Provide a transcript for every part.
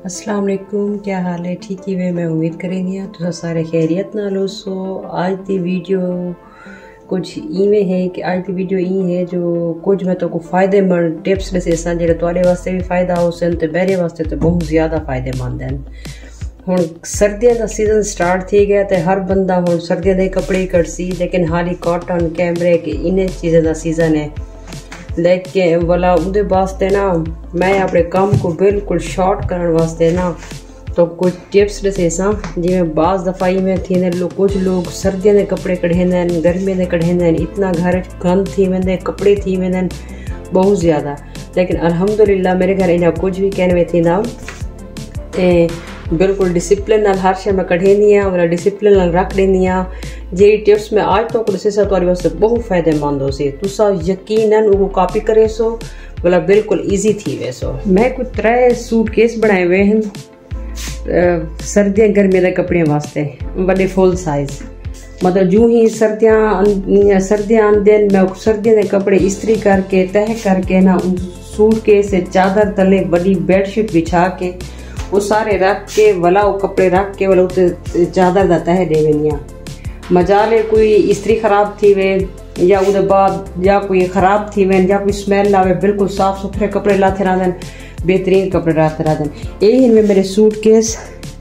अस्सलाम वालेकुम, क्या हाल है? ठीक ही वे मैं उम्मीद करेंगे तो सारे खैरियत नाल हो। सो आज दी वीडियो कुछ इवें है कि आज दी वीडियो ई है जो कुछ मैं तो को फायदेमंद टिप्स दसेसा जेड़े तुहाडे वास्ते भी फायदा हो सन ते मेरे वास्ते तो बहुत ज़्यादा फायदेमंद हैं। हुण सर्दियों का सीजन स्टार्ट थी गया तो हर बंदा हुण सर्दियों के कपड़े ही कटसी, लेकिन हाली कॉटन कैमरिक इन चीज़ों का सीजन है। लेकिन वाला उनके वास्ते ना मैं अपने काम को बिल्कुल शॉर्ट करने वास्ते ना तो कुछ टिप्स दसेसा जिमें बाज़ दफ़ा में थी लोग कुछ लोग सर्दियों के कपड़े कढ़ेंदे गर्मियों के कढ़ेंदे इतना घर गंद थी वेंदे कपड़े थी वेंदे बहुत ज़्यादा। लेकिन अल्हम्दुलिल्लाह मेरे घर इन्हें कुछ भी कहने में थी ना बिल्कुल डिसिप्लिन नाल हर शे मैं कढ़ेंदी हाँ वाला डिसिप्लिन नाल रख देंदी हाँ। जी टिप्स मैं आज तो दसेसा तुम्हारे वास्ते बहुत फायदेमंद हो सी, तुसा यकीनन वो कॉपी करे सो वाला बिल्कुल इजी थी वैसो। मैं कुछ 3 सूटकेस बनाए हुए हैं सर्दियाँ गर्मियों के कपड़े वास्ते बड़े फुल साइज। मतलब जो ही सर्दियाँ आंदे मैं सर्दियों के कपड़े इस्त्री करके तह करके ना सूटकेस से चादर तले बड़ी बेडशीट बिछा के वो सारे रख के वाला वो कपड़े रख के वाला उते चादर दा तह दे वेनिया। मजाले कोई इस्त्री खराब थी वे या उदे बाद या कोई खराब थी वे या कोई स्मेल आवे बिल्कुल साफ सुथरे कपड़े लाते रहन, बेहतरीन कपड़े लाते रहन। यही इनमें मेरे सूटकेस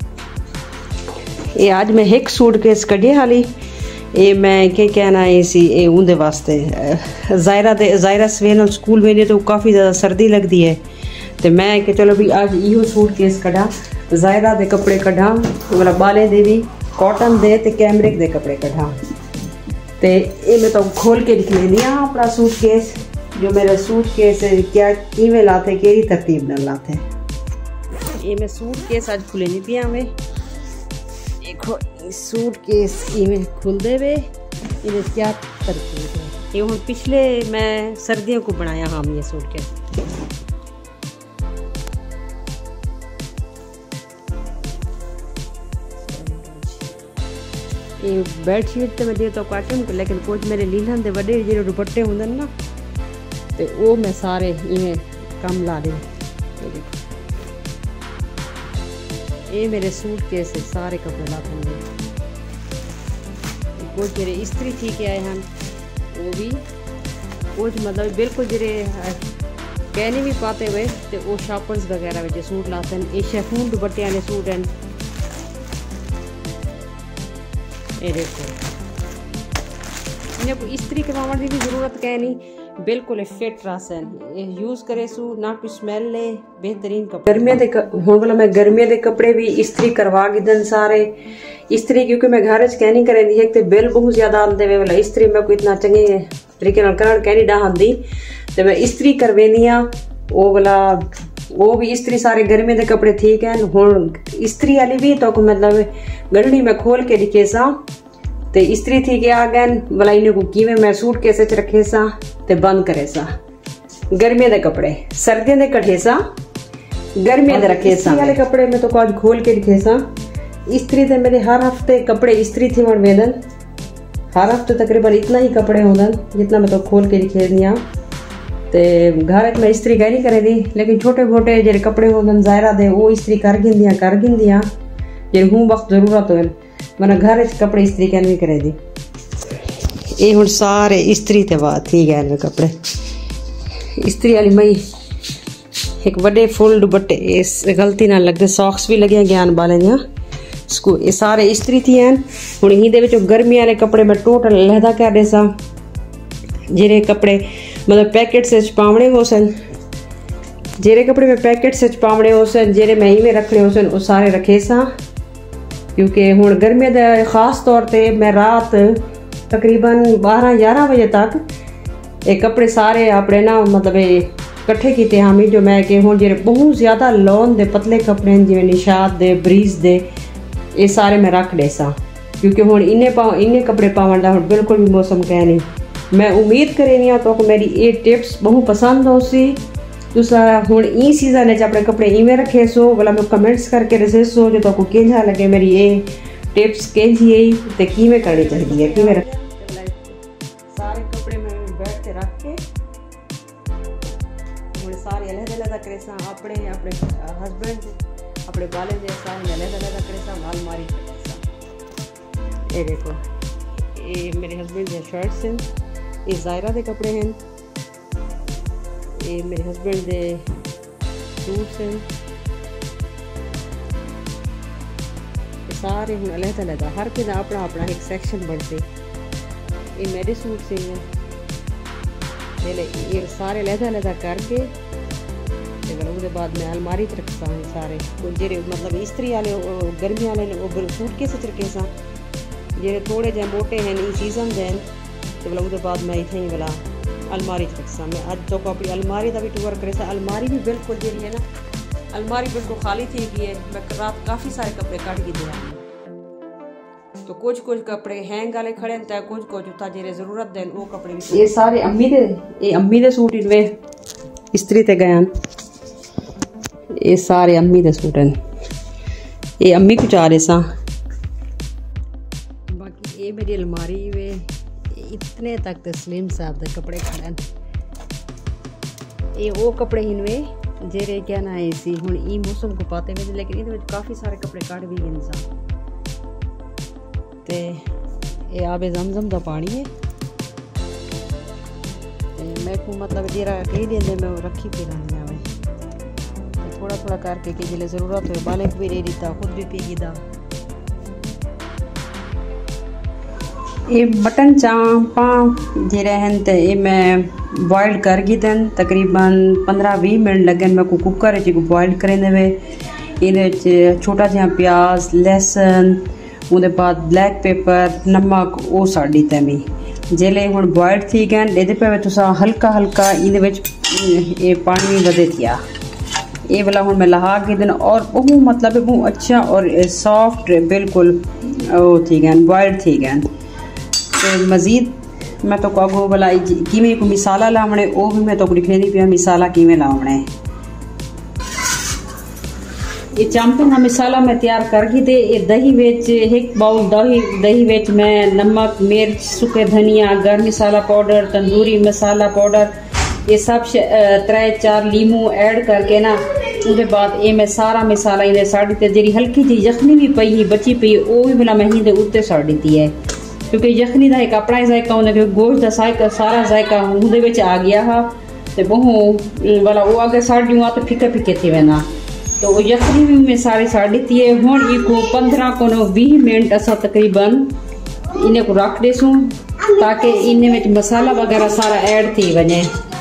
ये आज मैं एक सूटकेस कढ़ी हाली ये मैं क्या कहना है इसी ये उनके वास्ते जायरा सवेरे स्कूल वेंदी तो काफ़ी ज़्यादा सर्दी लगती है तो मैं कि चलो भी आज इहो सूटकेस कढ़ा जायरा दे कपड़े कढ़ा वाला बाले दे भी कॉटन दे ते कैमरिक दे कपड़े कढ़ा ते ये मैं तो खोल के दिख लेंदी हाँ अपना सूटकेस जो मेरा सूटकेस क्या किवें लाते केड़ी तरतीब नाल लाते। ये मैं सूटकेस आज खुले नहीं पिया वे देखो सूटकेस इवें खुल दे वे इन्हें क्या तरतीब है। ये हुण पिछले मैं सर्दियों को बनाया हाँ ये सूटकेस। ये बेडशीट तो मैं दे तो कॉटन को, लेकिन कुछ मेरे लीलन के बड़े जो दुपट्टे होंगे ना तो वो मैं सारे इवें कम ला दे। ये मेरे सूटकेस से सारे कपड़े लाते हैं। कुछ मेरे इस्त्री थी के आए हैं वो भी कुछ मतलब बिल्कुल जरे कहने भी पाते हुए तो वो शॉपर्स वगैरह में सूट लाते हैं। ये शेफून दुपट्टे वाले सूट हैं ये देखो इन्हें को इस्त्री करवाने की भी जरूरत कह नहीं बिल्कुल फिट रासन यूज करे सू ना कोई स्मेल ले बेहतरीन कपड़े। गर्मियों के हुण वाला मैं गर्मियों के कपड़े भी इस्त्री करवा के दिन सारे इस्त्री क्योंकि मैं घर च कहनी करेंदी एक तो बिल बहुत ज्यादा आंदे वे वाला इस्त्री मैं कोई इतना चंगे तरीके नाल करन कहनी डाहंदी तो मैं इस्त्री करवेनी हाँ वो वाला वो भी इस्त्री सारे गर्मियों के कपड़े ठीक है। हुण इस्त्री वाली भी तो मतलब गढ़नी में खोल के दिखे सा ते इस्त्री थी के आ गए वाला इन्हें को किवें मैं सूटकेस च रखे सा ते बंद करे सा। गर्मियों के कपड़े सर्दियों के कढ़े सा गर्मियों के रखे सा वाले कपड़े में तो आज खोल के दिखे सा। इस्त्री ते मेरे हर हफ्ते कपड़े इस्त्री थी वण वेदन हर हफ्ते तकरीबन इतना ही कपड़े होंदन जितना मैं तो खोल के दिखे दिया ते घर में इस्त्री नहीं करे दी, लेकिन छोटे मोटे जेरे कपड़े होंदन जायरा दे वो इस्त्री कर गिंदियां जे हूँ वक्त जरूरत हो वरना घर च कपड़े इस्त्री कैन भी करे दी। ये हुण सारे इस्त्री ते बाद थी गए कपड़े इस्त्री वाली मई एक बड़े फुल दुपट्टे इस गलती ना लगते सॉक्स भी लगे ज्ञान बाले दियां स्कूल ये सारे इस्त्री थी हैं। हुण इही दे विच गर्मी वाले कपड़े मैं टोटल अलहदा कर दे सा जेरे कपड़े मतलब पैकेट से पावणे हो सन जेरे कपड़े में पैकेट से पावणे हो सन जेरे मैं इवें रखने हो सन वो सारे रखे सा क्योंकि हुण गर्मियों के खास तौर पे मैं रात तकरीबन 12-11 बजे तक ये कपड़े सारे अपने ना मतलब इकट्ठे किए हामी जो मैं कि हुण जेरे बहुत ज़्यादा लॉन दे पतले कपड़े जिवें निशात दे ब्रीज दे ये सारे मैं रख दे सा क्योंकि हुण इन्ने कपड़े पावन दा हुण बिल्कुल भी मौसम कह नहीं। मैं उम्मीद करेनी हाँ तो मेरी ये टिप्स बहुत पसंद हो सी तुसा हुण ई सीजन अपने कपड़े इवें रखे सो वाला मैं कमेंट्स करके दसे सो जो तो केंझा लगे मेरी ये टिप्स केंझी आई ते किवें करनी चाहिए है किवें सारे कपड़े मैं बैठ के रख के हुण सारे अलग अलग करे सा अपने अपने हस्बैंड अपने बालें दे सारे अलग करे सा अलमारी सा। ये देखो ये मेरे हस्बैंड के शर्ट्स हैं, ये ज़ायरा के कपड़े हैं, ये मेरे हस्बैंड के सूट्स हैं, सारे हूँ अलग हर के अपना अपना एक सेक्शन बनते। ये मेरे सूट से हैं ये सारे अलग करके उसके बाद मैं अलमारी च रखता हूँ सारे जेरे मतलब इस्त्री वाले गर्मी वाले सूट केस च रखे सा जेरे थोड़े जे मोटे हैं इन सीजन हैं तो बोला उसके बाद मैं इतने ही बोला अलमारी च रखसा। मैं अज तो अपनी अलमारी का भी टूर करे सा। अलमारी भी बिल्कुल जी है ना, अलमारी बिल्कुल खाली थी गई है। मैं रात काफ़ी सारे कपड़े कट गए थे तो कुछ कपड़े हैंग वाले खड़े हैं, कुछ उतना जेरे जरूरत दें वो कपड़े भी। ये सारे अम्मी दे सूट इनमें इस्त्री ते गए हैं। ये सारे अम्मी दे सूट हैं, ये अम्मी को चाह रहे सा। बाकी ये मेरी अलमारी वे इतने तक तस्लीम साहब दे कपड़े खड़े हैं। ये वो कपड़े इनमें जेरे क्या ना है सी हुण ई मौसम को पाते हुए, लेकिन ये काफ़ी सारे कपड़े कट भी गए सा। ते ये आबे जमजम का पानी है मैं को मतलब जेरा कही देंदे मैं रखी पी रही आवे थोड़ा थोड़ा करके कि जिले ज़रूरत हो बाले भी दे दीता खुद भी पीगी दा। ये मटन चांपा जेरे हैं तो ये मैं बॉयल कर गी दें तकरीबन 15-20 मिनट लगन मैं को कुकर को बॉयल करें देवे। ये छोटा जहा प्याज लहसुन उसके बाद ब्लैक पेपर नमक वो साड़ी तमी जेले हुण बॉयल थी गए ये पे तुसा हल्का हल्का ये पानी वधे थिया ये वाला हुण मैं लहा के दिन और बहुत मतलब बहुत अच्छा और सॉफ्ट बिल्कुल वो थी गए बॉयल थी गए। तो मज़ीद मैं तो अगो वाला किमें को मिसाला लावणे वो भी मैं तो लिखने नहीं पिया मिसाला किमें लावणे। ये चांपन का मिसाला मैं तैयार कर गई थे। ये दही बेच एक बाउल दही बेच मैं नमक मिर्च सूखे धनिया गर्म मसाला पाउडर तंदूरी मसाला पाउडर ये सब 3-4 लीमू ऐड करके ना उसके बाद ये मैं सारा मसाला इन्हें साड़ी ते जी हल्की जी यखनी भी पई बची पई वो भी भला मैं ही उत्ते साड़ी दी है क्योंकि यखनी का एक अपना ही जायका उन्हें गोश्त का सायका सारा जायका उहदे विच आ गया हा ते बहु वाला वो आगे साड़ियों आ तो फिके फिके थी वेना तो वो यखनी भी मैं सारी साड़ी थी हुण को 15-20 मिनट असा तकरीबन इन्हें को रख देसूं ताकि इन्हें में मसाला वगैरह सारा ऐड थी वने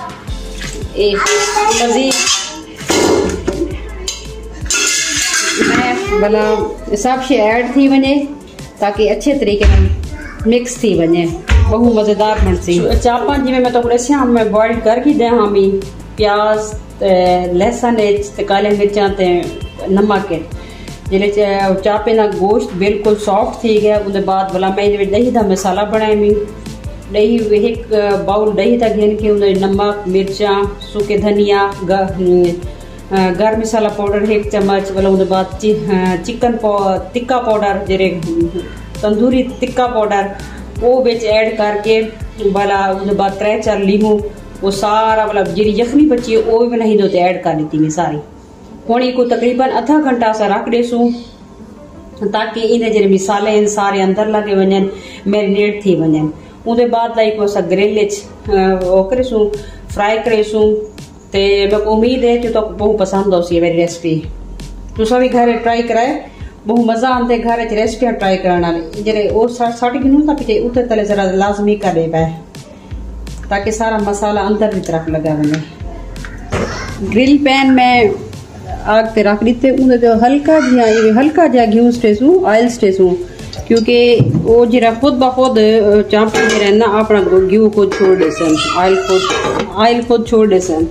भला सब शे ऐड थी वने ताकि अच्छे तरीके मिक्स थी वने बहु मज़ेदार बनसी। चापा जिमें मैं तो शाम में बॉइल करके दे हमी प्याज लहसुन काले मिर्चा नमक जिले चापे का गोश्त बिल्कुल सॉफ्ट थी गया उसके बाद भला मैं दही का मसाला बनाए मी दही एक बाउल दही का घेन के नमक मिर्चा सूखे धनिया गर्म मसाला पाउडर 1 चम्मच वाला उसके बाद चिकन टिक्का पाउडर जेरे तंदूरी टिक्का पाउडर वो बेच ऐड करके वाला उसके बाद 3-4 लीमू वो सारा मतलब जी यखनी बची है वो भी नहीं दोते ऐड कर दी मैं सारी होनी को तकरीबन आधा घंटा सा रख देसूं ताकि इन्हें जो मिसाले सारे अंदर लगे वजन मैरिनेट थी वजन उसके बाद लाइक वो ग्रिल करेसूं फ्राई करेसूं ते मैं उम्मीद है कि तो बहुत पसंद हो सी मेरी रेसिपी तुसा भी घर ट्राई कराए बहुत मजा आते घर रेसिपियां ट्राई कराने जेरे और साड़ी गिनू तक उते तले जरा लाजमी करे पाए ताकि सारा मसाला अंदर की तरफ लगा बने। ग्रिल पैन में आग पे रख दीते उन्हें हल्का जहा घी स्टेसू ऑयल स्टेसू क्योंकि वो जरा खुद ब खुद चांपा जरा ना अपना घी खुद छोड़ दे सन ऑयल खुद छोड़ दे सन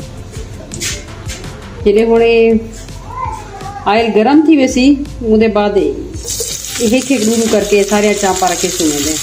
जेरे हुणे ऑयल गरम थी वैसी उसके बाद एक डूम करके सारे चांपा रखे सुने दे।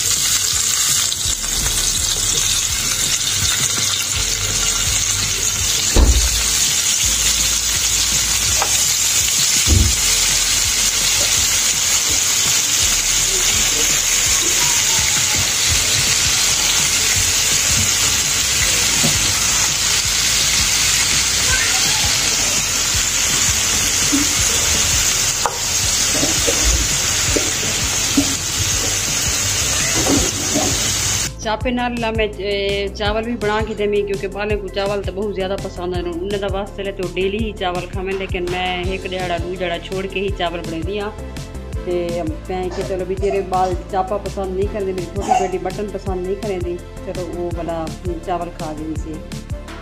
चापे नाल मैं चावल भी बना के देमी क्योंकि बालें को चावल तो बहुत ज़्यादा पसंद है उन्हें वास्ते ले तो डेली ही चावल खावें लेकिन मैं एक दिहाड़ा दू दिहाड़ा छोड़ के ही चावल बनाती हाँ। तो मैं कि चलो भी तेरे बाल चापा पसंद नहीं करते, मेरी छोटी बेटी बटन पसंद नहीं करेंदी, चलो वो वाला चावल खा गई से।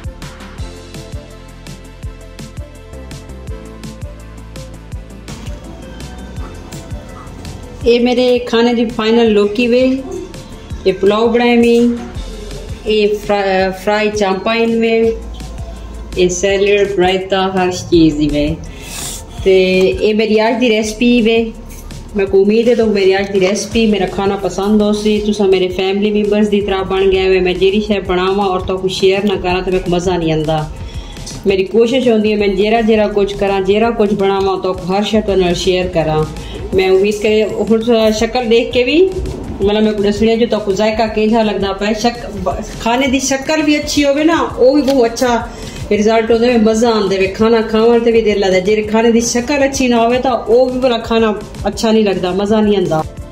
ये मेरे खाने की फाइनल लौकी वे, ये पुलाव बनाए में, ये फ्राई चांपा इनमें, ये सैलड रायता हर चीज़ दी वे। तो ये मेरी आज की रेसिपी वे, मैं को उम्मीद है तो मेरी आज की रेसिपी मेरा खाना पसंद हो सी, तुसा मेरे फैमिली मेंबर्स की तरह बन गया वे। मैं जेरी शे बनावा और तो कुछ शेयर ना करा तो मेरे को मज़ा नहीं आता। मेरी कोशिश होती है मैं जेरा कुछ करा, जेरा कुछ बनावा तो हर शे तो शेयर करा। मैं उम्मीद करे हूँ शक्ल देख के भी मतलब मैं दसने जो तो जायका कैसा लगता पे, खाने की शक्ल भी अच्छी होवे ना वो भी बहुत अच्छा रिजल्ट होता है, मज़ा आंदे वे खाना खाने भी दिल लगता है। जे खाने की शक्ल अच्छी ना हो तो वो भी बड़ा खाना अच्छा नहीं लगता, मज़ा नहीं आता।